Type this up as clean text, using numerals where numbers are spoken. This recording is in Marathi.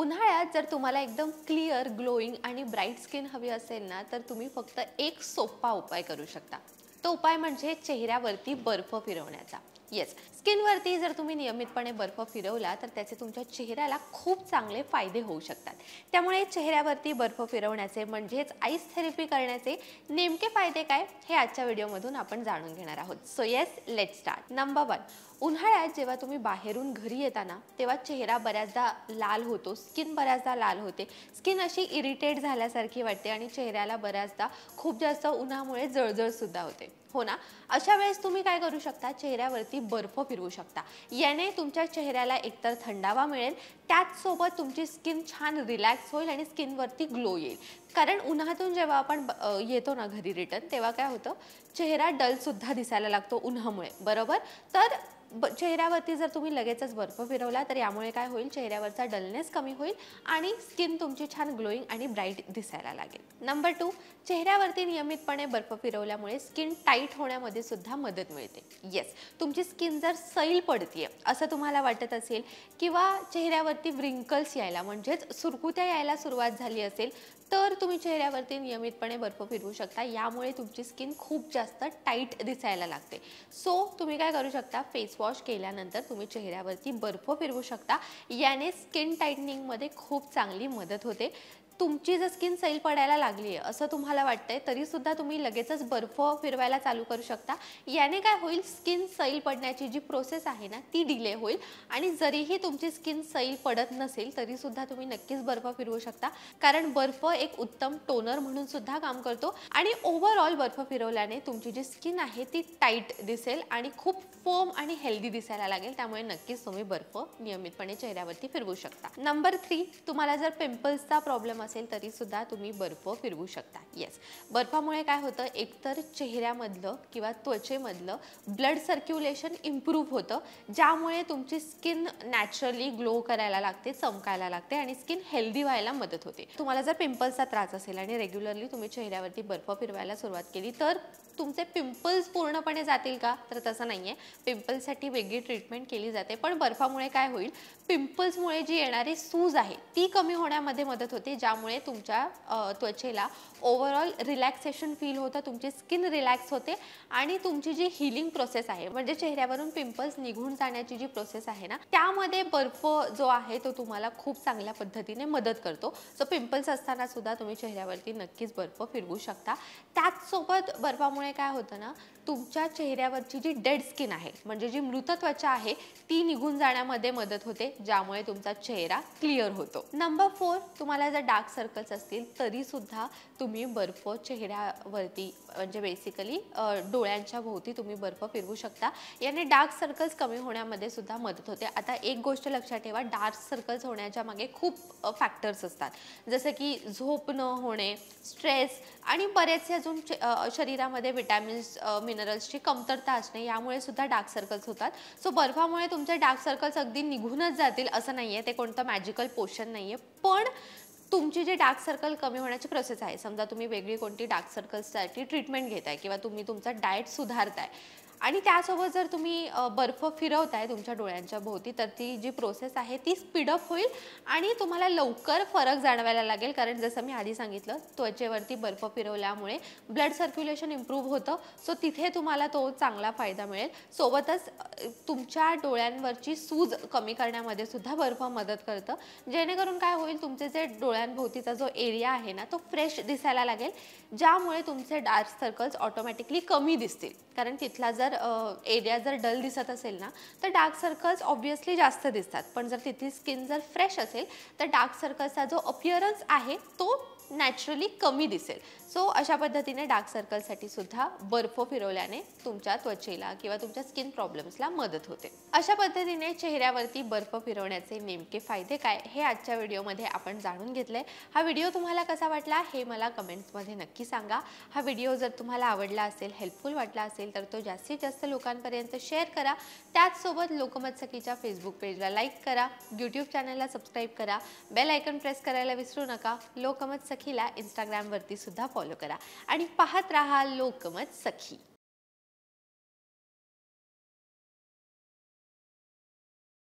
उन्हाळ्यात जर तुम्हाला एकदम क्लिअर, ग्लोईंग आणि ब्राईट स्किन हवी असेल ना, तर तुम्ही फक्त एक सोपा उपाय करू शकता. तो उपाय म्हणजे चेहऱ्यावरती बर्फ फिरवण्याचा. येस, स्किनवरती जर तुम्ही नियमितपणे बर्फ फिरवला तर त्याचे तुमच्या चेहऱ्याला खूप चांगले फायदे होऊ शकतात. त्यामुळे चेहऱ्यावरती बर्फ फिरवण्याचे म्हणजेच आईस थेरपी करण्याचे नेमके फायदे काय हे आजच्या व्हिडिओमधून आपण जाणून घेणार आहोत. So yes, let's start. Number 1, उन्हाळ्यात जेव्हा तुम्ही बाहेरून घरी येताना तेव्हा चेहरा बऱ्याचदा लाल होतो, स्किन बऱ्याचदा लाल होते, स्किन अशी इरिटेट झाल्यासारखी वाटते आणि चेहऱ्याला बऱ्याचदा खूप जास्त उन्हामुळे जळजळ सुद्धा होते, हो ना. अशा वेळेस तुम्ही काय करू शकता, चेहऱ्यावरती बर्फ फिरवू शकता. याने तुमच्या चेहऱ्याला एकतर थंडावा मिळेल, त्याचसोबत तुमची स्किन छान रिलॅक्स होईल आणि स्किनवरती ग्लो येईल. कारण उन्हातून जेव्हा आपण येतो ना घरी रिटर्न, तेव्हा काय होतं, चेहरा डल सुद्धा दिसायला लागतो उन्हामुळे, बरोबर. तर चेहऱ्यावरती जर तुम्ही लगेचच बर्फ फिरवला तर यामुळे काय होईल, चेहऱ्यावरचा डलनेस कमी होईल आणि स्किन तुमची छान ग्लोईंग आणि ब्राईट दिसायला लागेल. नंबर 2, चेहऱ्यावरती नियमितपणे बर्फ फिरवल्यामुळे स्किन टाईट होण्यामध्ये सुद्धा मदत मिळते. येस, तुमची स्किन जर सैल पडतीये असं तुम्हाला वाटत असेल किंवा चेहऱ्यावरती व्रिंकल्स यायला म्हणजेच सुरकुत्या यायला सुरुवात झाली असेल तर तुम्ही चेहऱ्यावरती नियमितपणे बर्फ फिरवू शकता. यामुळे तुमची स्किन खूप जास्त टाईट दिसायला लागते. सो तुम्ही काय करू शकता, फेस वॉश केल्यानंतर तुम्ही चेहऱ्यावरती बर्फ फिरवू शकता. याने स्किन टाईटनिंगमध्ये खूप चांगली मदत होते. तुमची जर स्किन सैल पडायला लागली आहे असं तुम्हाला वाटतंय तरी सुद्धा तुम्ही लगेचच बर्फ फिरवायला चालू करू शकता. याने काय होईल, स्किन सैल पडण्याची जी प्रोसेस आहे ना ती डिले होईल आणि जरीही तुमची स्किन सैल पडत नसेल तरी सुद्धा तुम्ही नक्कीच बर्फ फिरवू शकता. कारण बर्फ एक उत्तम टोनर म्हणून सुद्धा काम करतो आणि ओव्हरऑल बर्फ फिरवल्याने तुमची जी स्किन आहे ती टाईट दिसेल आणि खूप फर्म आणि हेल्दी दिसायला लागेल. त्यामुळे नक्कीच तुम्ही बर्फ नियमितपणे चेहऱ्यावरती फिरवू शकता. नंबर 3, तुम्हाला जर पिंपल्सचा प्रॉब्लेम असेल तरी सुद्धा तुम्ही बर्फ फिरवू शकता. येस, बर्फामुळे काय होतं, एकतर चेहऱ्यामधलं किंवा त्वचेमधलं ब्लड सर्क्युलेशन इम्प्रूव्ह होतं, ज्यामुळे तुमची स्किन नॅचरली ग्लो करायला लागते, चमकायला लागते आणि स्किन हेल्दी व्हायला मदत होते. तुम्हाला जर पिंपल्सचा त्रास असेल आणि रेग्युलरली तुम्ही चेहऱ्यावरती बर्फ फिरवायला सुरुवात केली तर तुमचे पिंपल्स पूर्णपणे जातील का, तर तसं नाहीये. पिंपल्ससाठी वेगळी ट्रीटमेंट केली जाते, पण बर्फामुळे काय होईल, पिंपल्समुळे जी येणारी सूज आहे ती कमी होण्यामध्ये मदत होते, ज्यामुळे तुमच्या त्वचेला ओव्हरऑल रिलॅक्सेशन फील होतं, तुमची स्किन रिलॅक्स होते आणि तुमची जी हिलिंग प्रोसेस आहे म्हणजे चेहऱ्यावरून पिंपल्स निघून जाण्याची जी प्रोसेस आहे ना त्यामध्ये बर्फ जो आहे तो तुम्हाला खूप चांगल्या पद्धतीने मदत करतो. सो पिंपल्स असताना सुद्धा तुम्ही चेहऱ्यावरती नक्कीच बर्फ फिरवू शकता. त्याचसोबत बर्फामुळे काय होतं ना, तुमच्या चेहऱ्यावरची जी डेड स्किन आहे म्हणजे जी मृत त्वचा आहे ती निघून जाण्यामध्ये मदत होते, ज्यामुळे तुमचा चेहरा क्लिअर होतो. नंबर 4, तुम्हाला जर डार्क सर्कल्स असतील तरी सुद्धा तुम्ही बर्फ चेहऱ्यावरती म्हणजे बेसिकली डोळ्यांच्या भोवती तुम्ही बर्फ फिरवू शकता. याने डार्क सर्कल्स कमी होण्यामध्ये सुद्धा मदत होते. आता एक गोष्ट लक्षात ठेवा, डार्क सर्कल्स होण्याच्या मागे खूप फॅक्टर्स असतात, जसं की झोप न होणे, स्ट्रेस आणि बरेचसे अजून शरीरामध्ये विटॅमिन्स मिनरल्सची कमतरता असणे, यामुळे सुद्धा डार्क सर्कल्स होतात. सो बर्फामुळे तुमचे डार्क सर्कल्स अगदी निघूनच जातील असं नाहीये, ते कोणतं मॅजिकल पोशन नाहीये. पण तुमची जी डार्क सर्कल कमी होण्याची प्रोसेस आहे, समजा तुम्ही वेगळी कोणती डार्क सर्कल्ससाठी ट्रीटमेंट घेताय किंवा तुम्ही तुमचा डाएट सुधारताय आणि त्यासोबत जर तुम्ही बर्फ फिरवताय तुमच्या डोळ्यांच्या भोवती तर ती जी प्रोसेस आहे ती स्पीडअप होईल आणि तुम्हाला लवकर फरक जाणवायला लागेल. कारण जसं मी आधी सांगितलं, त्वचेवरती बर्फ फिरवल्यामुळे ब्लड सर्क्युलेशन इम्प्रूव्ह होतं. सो तिथे तुम्हाला तो चांगला फायदा मिळेल. सोबतच तुमच्या डोळ्यांवरची सूज कमी करण्यामध्ये सुद्धा बर्फ मदत करतं, जेणेकरून काय होईल, तुमचे जे डोळ्यांभोवतीचा जो एरिया आहे ना तो फ्रेश दिसायला लागेल, ज्यामुळे तुमचे डार्क सर्कल्स ऑटोमॅटिकली कमी दिसतील. कारण तिथला जर एरिया जर डल दिसत असेल ना तर डार्क सर्कल्स ऑब्वियसली जास्त दिसतात, पण जर तिथली स्किन जर फ्रेश असेल तर डार्क सर्कल्सचा जो अपिअरन्स आहे तो नॅचरली कमी दिसेल. सो अशा पद्धतीने डार्क सर्कलसाठी सुद्धा बर्फ फिरवल्याने तुमच्या त्वचेला किंवा तुमच्या स्किन प्रॉब्लेम्सला मदत होते. अशा पद्धतीने चेहऱ्यावरती बर्फ फिरवण्याचे नेमके फायदे काय हे आजच्या व्हिडिओमध्ये आपण जाणून घेतले. हा व्हिडिओ तुम्हाला कसा वाटला हे मला कमेंट्समध्ये नक्की सांगा. हा व्हिडिओ जर तुम्हाला आवडला असेल, हेल्पफुल वाटला असेल तर तो जास्तीत जास्त लोकांपर्यंत शेअर करा. त्याचसोबत लोकमत सखीच्या फेसबुक पेजला लाईक करा, यूट्यूब चॅनलला सबस्क्राईब करा, बेल आयकॉन प्रेस करायला विसरू नका. लोकमत सखीला इंस्टाग्रामवरती सुद्धा फॉलो करा आणि पाहत राहा लोकमत सखी.